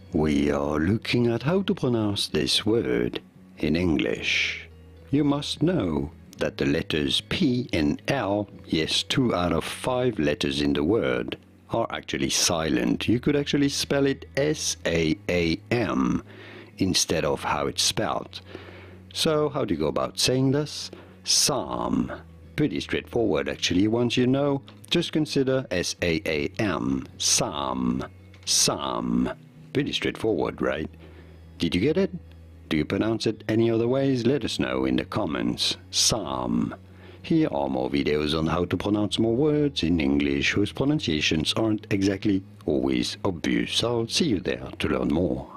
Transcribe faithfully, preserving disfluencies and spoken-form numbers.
We are looking at how to pronounce this word in English. You must know that the letters P and L, yes, two out of five letters in the word, are actually silent. You could actually spell it S A A M instead of how it's spelled. So how do you go about saying this? Psalm. Pretty straightforward actually. Once you know, just consider S A A M. Psalm. Psalm. Pretty straightforward, right? Did you get it? Do you pronounce it any other ways? Let us know in the comments. Psalm. Here are more videos on how to pronounce more words in English whose pronunciations aren't exactly always obvious. I'll see you there to learn more.